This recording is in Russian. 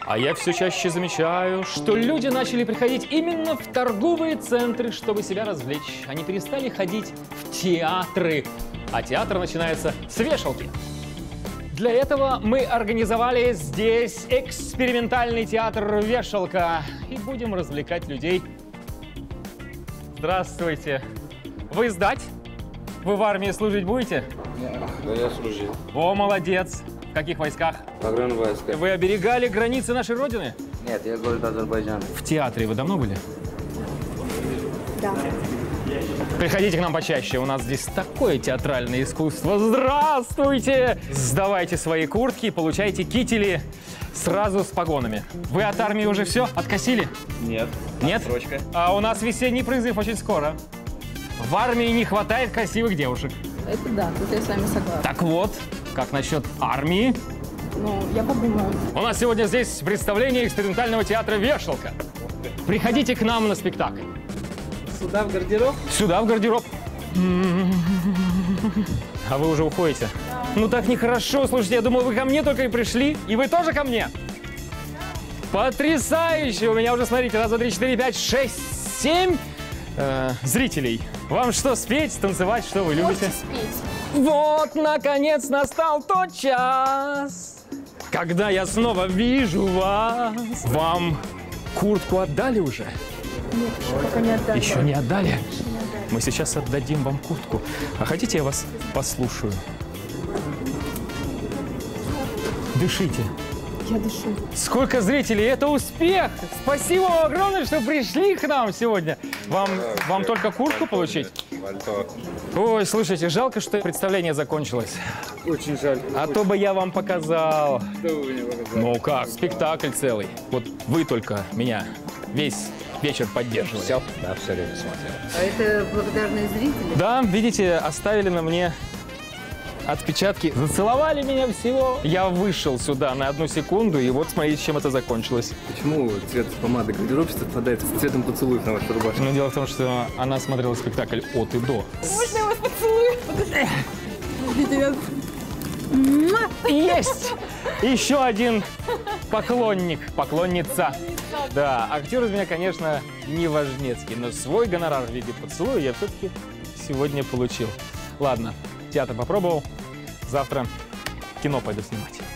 А я все чаще замечаю, что люди начали приходить именно в торговые центры, чтобы себя развлечь. Они перестали ходить в театры, а театр начинается с вешалки. Для этого мы организовали здесь экспериментальный театр «Вешалка» и будем развлекать людей. Здравствуйте. Вы сдать? Вы в армии служить будете? Да, я служил. О, молодец. В каких войсках? Погранвойска. Вы оберегали границы нашей Родины? Нет, я город Азербайджан. В театре вы давно были? Да. Приходите к нам почаще, у нас здесь такое театральное искусство. Здравствуйте! Сдавайте свои куртки, получайте кители сразу с погонами. Вы от армии уже все откосили? Нет. Нет? Срочка. А у нас весенний призыв очень скоро. В армии не хватает красивых девушек. Это да, тут я с вами согласна. Так вот, как насчет армии? Ну, я подумаю. У нас сегодня здесь представление экспериментального театра «Вешалка». Приходите к нам на спектакль. Сюда в гардероб? Сюда, в гардероб. А вы уже уходите? Да. Ну так нехорошо. Слушайте, я думал, вы ко мне только и пришли. И вы тоже ко мне? Потрясающе! У меня уже, смотрите, раз, два, три, четыре, пять, шесть, семь зрителей. Вам что, спеть, танцевать? Что вы любите? Спеть. Вот, наконец, настал тот час, когда я снова вижу вас. Вам куртку отдали уже? Нет, еще пока не отдали. Еще не отдали? Мы сейчас отдадим вам куртку. А хотите, я вас послушаю? Дышите. Я дышу. Сколько зрителей! Это успех! Спасибо вам огромное, что пришли к нам сегодня. Вам только куртку получить? Ой, слушайте, жалко, что представление закончилось. Очень жаль. А то бы я вам показал. Что вы мне показали? Ну как, спектакль целый. Вот вы только меня весь вечер поддерживали. Все? Да, все время смотрел. А это благодарные зрители? Да, видите, оставили на мне отпечатки. Зацеловали меня всего. Я вышел сюда на 1 секунду, и вот смотрите, чем это закончилось. Почему цвет помады гардеробщицы совпадает с цветом поцелуев на вашей рубашке? Но дело в том, что она смотрела спектакль от и до. Можно я вас поцелую? Подождите, Есть! Еще один поклонник, поклонница. Да, актер из меня, конечно, не важнецкий, но свой гонорар в виде поцелуя я все-таки сегодня получил. Ладно, театр попробовал, завтра кино пойду снимать.